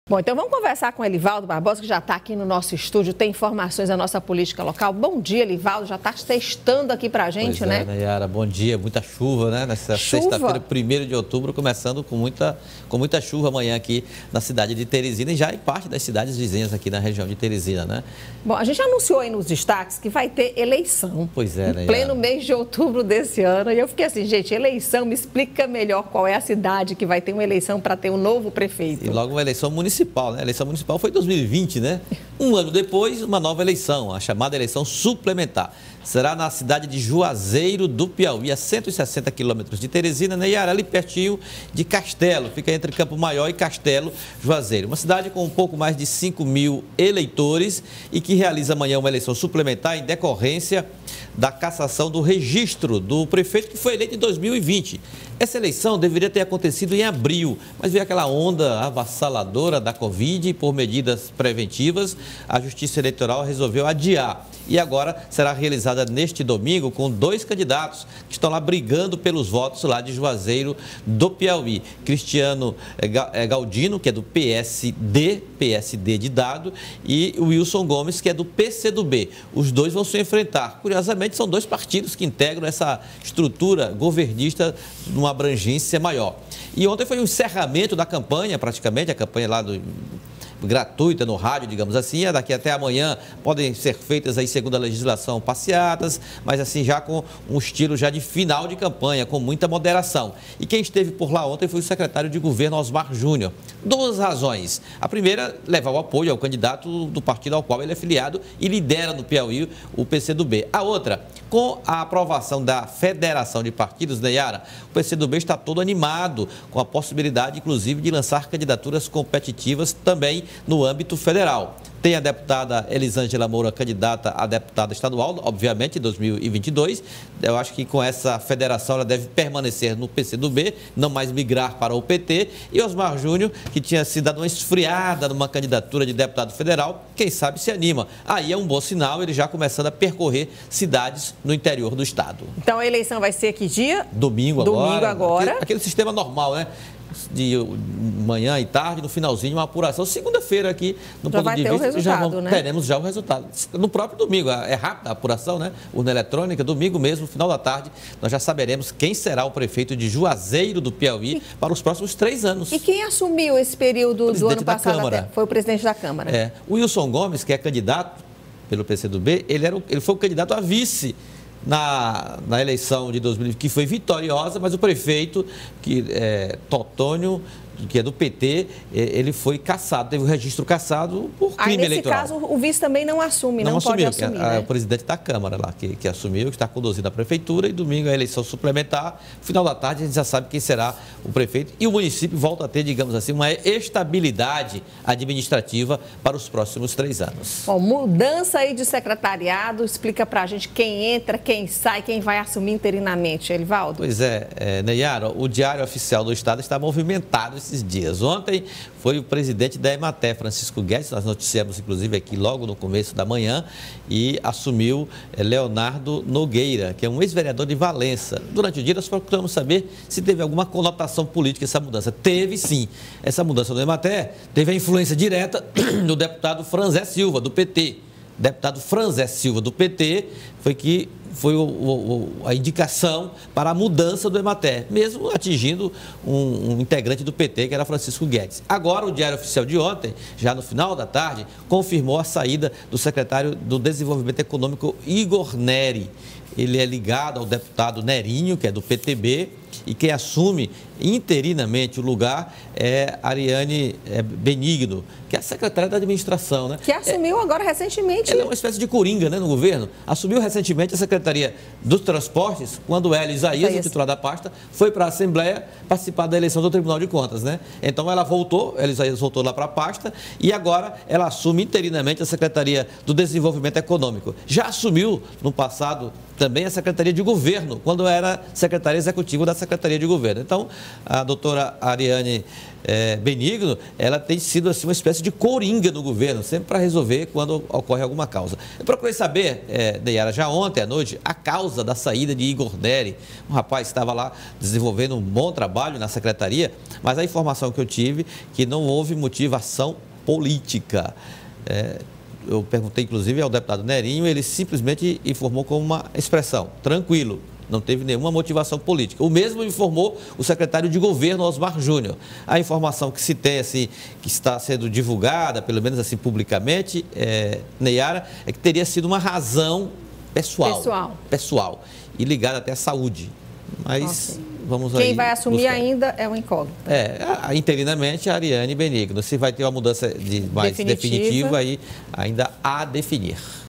Bom, então vamos conversar com o Elivaldo Barbosa, que já está aqui no nosso estúdio, tem informações da nossa política local. Bom dia, Elivaldo, já está sextando aqui para a gente, pois né? Nayara, bom dia, muita chuva, né? Nessa sexta-feira, 1º de outubro, começando com muita chuva amanhã aqui na cidade de Teresina e já em parte das cidades vizinhas aqui na região de Teresina, né? Bom, a gente anunciou aí nos destaques que vai ter eleição. Pois é, Nayara. Em pleno mês de outubro desse ano. E eu fiquei assim, gente, eleição, me explica melhor qual é a cidade que vai ter uma eleição para ter um novo prefeito. E logo uma eleição municipal, né? A eleição municipal foi em 2020, né? Um ano depois, uma nova eleição, a chamada eleição suplementar. Será na cidade de Juazeiro do Piauí, a 160 quilômetros de Teresina, Nayara, ali pertinho de Castelo. Fica entre Campo Maior e Castelo, Juazeiro. Uma cidade com um pouco mais de 5 mil eleitores e que realiza amanhã uma eleição suplementar em decorrência da cassação do registro do prefeito que foi eleito em 2020. Essa eleição deveria ter acontecido em abril, mas veio aquela onda avassaladora da Covid e por medidas preventivas, a Justiça Eleitoral resolveu adiar. E agora será realizada neste domingo com 2 candidatos que estão lá brigando pelos votos lá de Juazeiro do Piauí. Cristiano Galdino, que é do PSD de Dado, e o Wilson Gomes, que é do PCdoB. Os dois vão se enfrentar. Curiosamente, são 2 partidos que integram essa estrutura governista numa abrangência maior. E ontem foi o encerramento da campanha, praticamente, a campanha lá gratuita no rádio, digamos assim, daqui até amanhã podem ser feitas aí, segundo a legislação, passeatas, mas assim já com um estilo já de final de campanha, com muita moderação. E quem esteve por lá ontem foi o secretário de governo Osmar Júnior. 2 razões. A primeira, levar o apoio ao candidato do partido ao qual ele é filiado e lidera no Piauí o PCdoB. A outra, com a aprovação da Federação de Partidos, Nayara, o PCdoB está todo animado com a possibilidade, inclusive, de lançar candidaturas competitivas também no âmbito federal. Tem a deputada Elisângela Moura, candidata a deputada estadual, obviamente, em 2022. Eu acho que com essa federação ela deve permanecer no PCdoB, não mais migrar para o PT. E Osmar Júnior, que tinha se dado uma esfriada numa candidatura de deputado federal, quem sabe se anima. Aí é um bom sinal, ele já começando a percorrer cidades no interior do estado. Então a eleição vai ser que dia? Domingo agora. Domingo agora. Aquele sistema normal, né? De manhã e tarde, no finalzinho, uma apuração. Segunda-feira aqui, no já ponto de vista, né? Teremos já o resultado. No próprio domingo, é rápida a apuração, né? Urna eletrônica, domingo mesmo, no final da tarde, nós já saberemos quem será o prefeito de Juazeiro do Piauí para os próximos 3 anos. E quem assumiu esse período do ano passado? Foi o presidente da Câmara. O Wilson Gomes, que é candidato pelo PCdoB, ele foi o candidato a vice na eleição de 2020, que foi vitoriosa, mas o prefeito, Totônio, que é do PT, ele foi cassado, teve o registro cassado por crime eleitoral. Nesse caso, o vice também não assume, não pode assumir, né? O presidente da Câmara lá, que assumiu, que está conduzindo a prefeitura, e domingo a eleição suplementar, final da tarde a gente já sabe quem será o prefeito, e o município volta a ter, digamos assim, uma estabilidade administrativa para os próximos 3 anos. Bom, mudança aí de secretariado, explica pra gente quem entra, quem sai, quem vai assumir interinamente, Elivaldo. Pois Nayara, o Diário Oficial do Estado está movimentado esses dias. Ontem foi o presidente da Emater, Francisco Guedes, nós noticiamos inclusive aqui logo no começo da manhã, e assumiu Leonardo Nogueira, que é um ex-vereador de Valença. Durante o dia nós procuramos saber se teve alguma conotação política essa mudança. Teve sim. Essa mudança do Emater teve a influência direta do deputado Franzé Silva, do PT. Deputado Franzé Silva, do PT, foi a indicação para a mudança do Emater, mesmo atingindo um integrante do PT, que era Francisco Guedes. Agora, o Diário Oficial de ontem, já no final da tarde, confirmou a saída do secretário do Desenvolvimento Econômico, Igor Neri. Ele é ligado ao deputado Nerinho, que é do PTB, e quem assume interinamente o lugar é Ariane Benigno, que é a secretária da administração, né? Que assumiu agora recentemente. Ela é uma espécie de coringa, né, no governo. Assumiu recentemente a Secretaria dos Transportes, quando Hélio Isaías, o titular da pasta, foi para a Assembleia participar da eleição do Tribunal de Contas, né? Então ela voltou, Hélio Isaías voltou lá para a pasta e agora ela assume interinamente a Secretaria do Desenvolvimento Econômico. Já assumiu no passado também a Secretaria de Governo, quando era secretária executiva da Secretaria de Governo. Então, a doutora Ariane Benigno, ela tem sido assim, uma espécie de coringa no governo, sempre para resolver quando ocorre alguma causa. Eu procurei saber, Neyara, já ontem à noite, a causa da saída de Igor Neri. Um rapaz que estava lá desenvolvendo um bom trabalho na secretaria, mas a informação que eu tive que não houve motivação política. Eu perguntei, inclusive, ao deputado Nerinho, ele simplesmente informou com uma expressão, tranquilo, não teve nenhuma motivação política. O mesmo informou o secretário de governo, Osmar Júnior. A informação que se tem, assim, que está sendo divulgada, pelo menos assim publicamente, Neyara, é que teria sido uma razão pessoal e ligada até à saúde. Mas vamos aí. Quem vai assumir buscar. Ainda é um incógnito. Interinamente a Ariane Benigno. Se vai ter uma mudança mais definitiva, aí ainda há a definir.